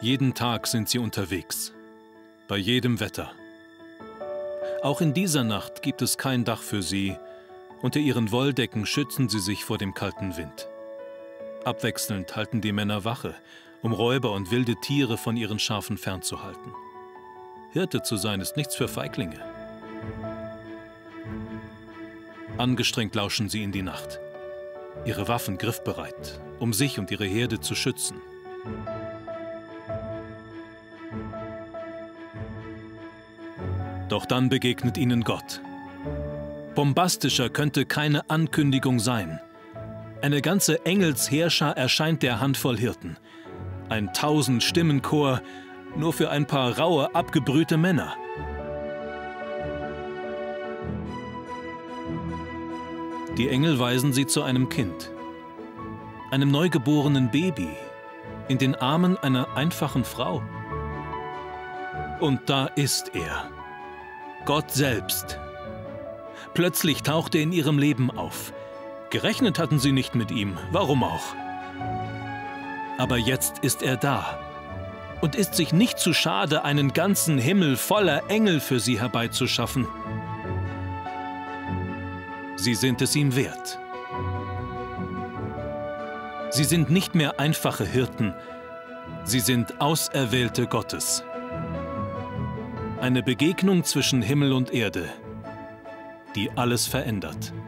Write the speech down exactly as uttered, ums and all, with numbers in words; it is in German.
Jeden Tag sind sie unterwegs, bei jedem Wetter. Auch in dieser Nacht gibt es kein Dach für sie, unter ihren Wolldecken schützen sie sich vor dem kalten Wind. Abwechselnd halten die Männer Wache, um Räuber und wilde Tiere von ihren Schafen fernzuhalten. Hirte zu sein ist nichts für Feiglinge. Angestrengt lauschen sie in die Nacht, ihre Waffen griffbereit, um sich und ihre Herde zu schützen. Doch dann begegnet ihnen Gott. Bombastischer könnte keine Ankündigung sein. Eine ganze Engelsheerschar erscheint der Handvoll Hirten. Ein Tausend-Stimmen-Chor, nur für ein paar raue, abgebrühte Männer. Die Engel weisen sie zu einem Kind, einem neugeborenen Baby, in den Armen einer einfachen Frau. Und da ist er, Gott selbst. Plötzlich taucht er in ihrem Leben auf. Gerechnet hatten sie nicht mit ihm, warum auch? Aber jetzt ist er da und ist sich nicht zu schade, einen ganzen Himmel voller Engel für sie herbeizuschaffen. Sie sind es ihm wert. Sie sind nicht mehr einfache Hirten, sie sind Auserwählte Gottes. Eine Begegnung zwischen Himmel und Erde, die alles verändert.